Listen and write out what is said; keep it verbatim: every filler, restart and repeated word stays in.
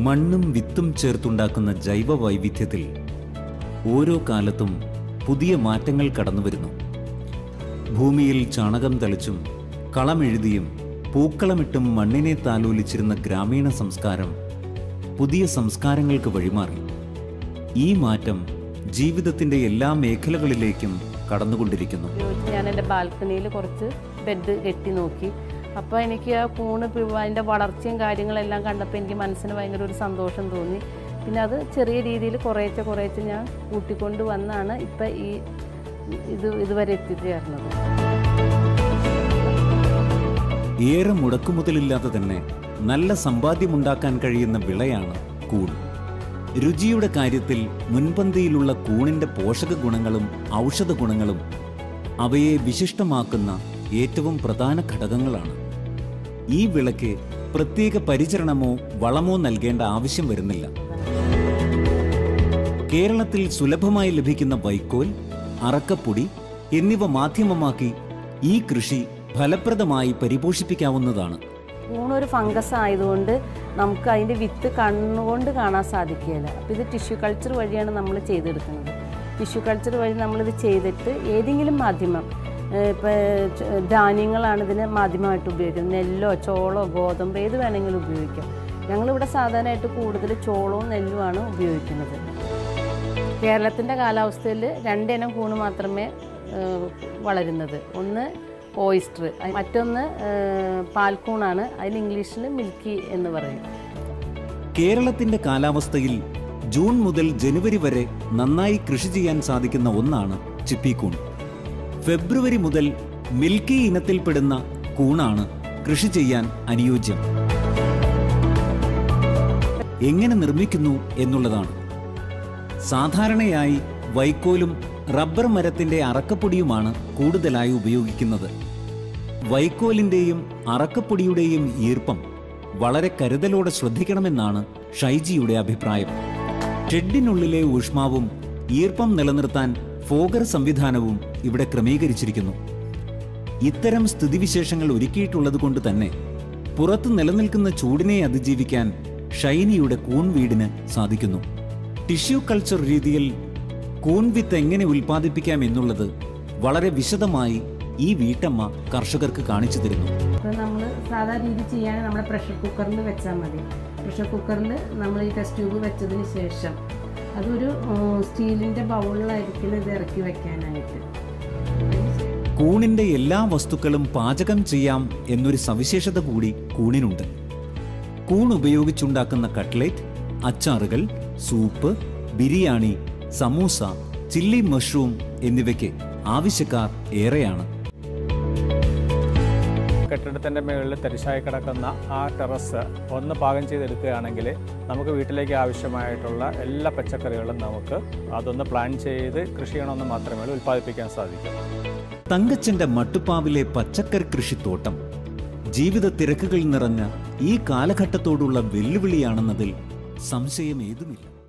മണ്ണും വിത്തും ചേർത്തുണ്ടാക്കുന്ന ജൈവ വൈവിധ്യത്തിൽ ഓരോ കാലത്തും പുതിയ മാറ്റങ്ങൾ കടന്നുവരുന്നു. ഭൂമിയിൽ ചാണകം തളിച്ചും കളമെഴുതിയും പൂക്കളമിട്ടും മണ്ണിനെ താലോലിച്ചിരുന്ന ഗ്രാമീണ സംസ്കാരം പുതിയ സംസ്കാരങ്ങൾക്ക് വഴിമാറി. ഈ മാറ്റം ജീവിതത്തിൻ്റെ എല്ലാ മേഖലകളിലേക്കും കടന്നുകൊണ്ടിരിക്കുന്നു. ഞാൻ എൻ്റെ ബാൽക്കണിയിൽ കുറച്ച് ബെഡ് കെട്ടി നോക്കി. അപ്പോൾ എനിക്ക് ആ കൂണ് അതിൻ്റെ വളർച്ചയും കാര്യങ്ങളെല്ലാം കണ്ടപ്പോൾ എനിക്ക് മനസ്സിന് ഭയങ്കര ഒരു സന്തോഷം തോന്നി. പിന്നെ അത് ചെറിയ രീതിയിൽ കുറേശ്ശെ കുറേശ്ശെ ഞാൻ കൂട്ടിക്കൊണ്ട് വന്നാണ് ഇപ്പം ഈ ഇത് ഇതുവരെ എത്തിച്ചേർന്നത്. ഏറെ മുടക്കുമുതലില്ലാതെ തന്നെ നല്ല സമ്പാദ്യമുണ്ടാക്കാൻ കഴിയുന്ന വിളയാണ് കൂൺ. രുചിയുടെ കാര്യത്തിൽ മുൻപന്തിയിലുള്ള കൂണിൻ്റെ പോഷക ഗുണങ്ങളും ഔഷധ ഗുണങ്ങളും അവയെ വിശിഷ്ടമാക്കുന്ന ഏറ്റവും പ്രധാന ഘടകങ്ങളാണ്. ഈ വിളയ്ക്ക് പ്രത്യേക പരിചരണമോ വളമോ നൽകേണ്ട ആവശ്യം വരുന്നില്ല. കേരളത്തിൽ സുലഭമായി ലഭിക്കുന്ന വൈക്കോൽ, അറക്കപ്പൊടി എന്നിവ മാധ്യമമാക്കി ഈ കൃഷി ഫലപ്രദമായി പരിപോഷിപ്പിക്കാവുന്നതാണ്. കൂണൊരു ഫംഗസ് ആയതുകൊണ്ട് നമുക്ക് അതിൻ്റെ വിത്ത് കണ്ണുകൊണ്ട് കാണാൻ സാധിക്കുകയില്ല. അപ്പോൾ ഇത് ടിഷ്യൂ കൾച്ചർ വഴിയാണ് നമ്മൾ ചെയ്തെടുക്കുന്നത്. ടിഷ്യൂ കൾച്ചർ വഴി നമ്മളിത് ചെയ്തിട്ട് ഏതെങ്കിലും മാധ്യമം, ഇപ്പോൾ ധാന്യങ്ങളാണ് ഇതിന് മാധ്യമമായിട്ട് ഉപയോഗിക്കുന്നത്. നെല്ലോ ചോളോ ഗോതമ്പ് ഏത് വേണമെങ്കിലും ഉപയോഗിക്കാം. ഞങ്ങളിവിടെ സാധാരണയായിട്ട് കൂടുതൽ ചോളവും നെല്ലുമാണ് ഉപയോഗിക്കുന്നത്. കേരളത്തിൻ്റെ കാലാവസ്ഥയിൽ രണ്ടിനം കൂണ് മാത്രമേ വളരുന്നത്. ഒന്ന് ഓയിസ്റ്റർ, മറ്റൊന്ന് പാൽക്കൂണാണ്. അതിന് ഇംഗ്ലീഷിൽ മിൽക്കി എന്ന് പറയും. കേരളത്തിൻ്റെ കാലാവസ്ഥയിൽ ജൂൺ മുതൽ ജനുവരി വരെ നന്നായി കൃഷി ചെയ്യാൻ സാധിക്കുന്ന ഒന്നാണ് ചിപ്പിക്കൂൺ. ഫെബ്രുവരി മുതൽ മിൽക്കി ഇനത്തിൽപ്പെടുന്ന കൂണാണ് കൃഷി ചെയ്യാൻ അനുയോജ്യം. എങ്ങനെ നിർമ്മിക്കുന്നു എന്നുള്ളതാണ്. സാധാരണയായി വൈക്കോലും റബ്ബർ മരത്തിൻ്റെ അറക്കപ്പൊടിയുമാണ് കൂടുതലായി ഉപയോഗിക്കുന്നത്. വൈക്കോലിൻ്റെയും അറക്കപ്പൊടിയുടെയും ഈർപ്പം വളരെ കരുതലോടെ ശ്രദ്ധിക്കണമെന്നാണ് ഷൈജിയുടെ അഭിപ്രായം. ഷെഡിനുള്ളിലെ ഊഷ്മാവും ഈർപ്പം നിലനിർത്താൻ ഫോഗർ സംവിധാനവും ഇവിടെ ക്രമീകരിച്ചിരിക്കുന്നു. ഇത്തരം സ്ഥിതിവിശേഷങ്ങൾ ഒരുക്കിയിട്ടുള്ളത് കൊണ്ട് തന്നെ പുറത്ത് നിലനിൽക്കുന്ന ചൂടിനെ അതിജീവിക്കാൻ ഷൈനിയുടെ കൂൺ വീടിന് സാധിക്കുന്നു. ടിഷ്യൂ കൾച്ചർ രീതിയിൽ കൂൺ വിത്ത് എങ്ങനെ ഉൽപ്പാദിപ്പിക്കാം എന്നുള്ളത് വളരെ വിശദമായി ഈ വീട്ടമ്മ കർഷകർക്ക് കാണിച്ചു തരുന്നു. ഇപ്പോൾ നമ്മൾ സാധാരണ രീതി ചെയ്യാൻ നമ്മുടെ പ്രഷർ കുക്കറിൽ വെച്ചാൽ മതി. പ്രഷർ കുക്കറിൽ നമ്മൾ ഈ ടെസ്റ്റ് ട്യൂബ് വെച്ചതിന് ശേഷം അതൊരു സ്റ്റീലിൻ്റെ ബൗളിലായിരിക്കും ഇത് ഇറക്കി വെക്കാനായിട്ട്. കൂണിൻ്റെ എല്ലാ വസ്തുക്കളും പാചകം ചെയ്യാം എന്നൊരു സവിശേഷത കൂടി കൂണിനുണ്ട്. കൂൺ ഉപയോഗിച്ചുണ്ടാക്കുന്ന കട്ട്ലേറ്റ്, അച്ചാറുകൾ, soup, biryani, samosa, chilli mushroom എന്നിവയ്ക്ക് ആവശ്യക്കാർ ഏറെയാണ്. കെട്ടിടത്തിൻ്റെ മുകളിൽ തരിശായി കിടക്കുന്ന ആ ടെറസ് ഒന്ന് പാകം ചെയ്തെടുക്കുകയാണെങ്കിൽ നമുക്ക് വീട്ടിലേക്ക് ആവശ്യമായിട്ടുള്ള എല്ലാ പച്ചക്കറികളും നമുക്ക് അതൊന്ന് പ്ലാൻ ചെയ്ത് കൃഷി ചെയ്യണമെന്ന് മാത്രമേ ഉൽപ്പാദിപ്പിക്കാൻ സാധിക്കൂ. തങ്കച്ചൻ്റെ മട്ടുപ്പാവിലെ പച്ചക്കറി കൃഷിത്തോട്ടം ജീവിത തിരക്കുകൾ നിറഞ്ഞ ഈ കാലഘട്ടത്തോടുള്ള വെല്ലുവിളിയാണെന്നതിൽ സംശയമേതുമില്ല.